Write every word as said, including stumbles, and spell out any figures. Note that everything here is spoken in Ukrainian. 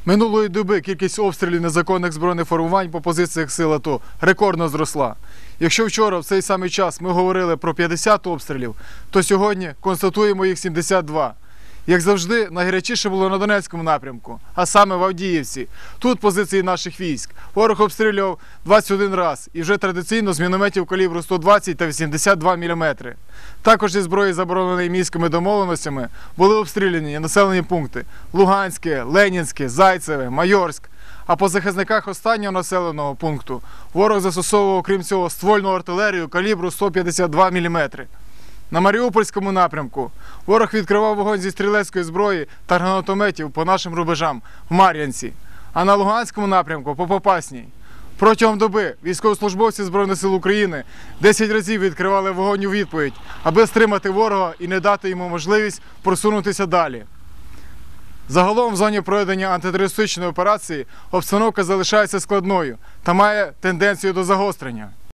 Минулої доби кількість обстрілів незаконних збройних формувань по позиціях сил АТО рекордно зросла. Якщо вчора в цей самий час ми говорили про п'ятдесят обстрілів, то сьогодні констатуємо їх сімдесят два. Як завжди, найгарячіше було на Донецькому напрямку, а саме в Авдіївці. Тут позиції наших військ. Ворог обстрілював двадцять один раз і вже традиційно з мінометів калібру сто двадцять та вісімдесят два міліметри. Також зі зброї, забороненої мінськими домовленостями, були обстріляні населені пункти Луганське, Ленінське, Зайцеве, Майорськ. А по захисниках останнього населеного пункту ворог застосовував, крім цього, ствольну артилерію калібру сто п'ятдесят два міліметри. На Маріупольському напрямку ворог відкривав вогонь зі стрілецької зброї та гранатометів по нашим рубежам в Мар'янці, а на Луганському напрямку – по Попасній. Протягом доби військовослужбовці Збройних сил України десять разів відкривали вогонь у відповідь, аби стримати ворога і не дати йому можливість просунутися далі. Загалом в зоні проведення антитерористичної операції обстановка залишається складною та має тенденцію до загострення.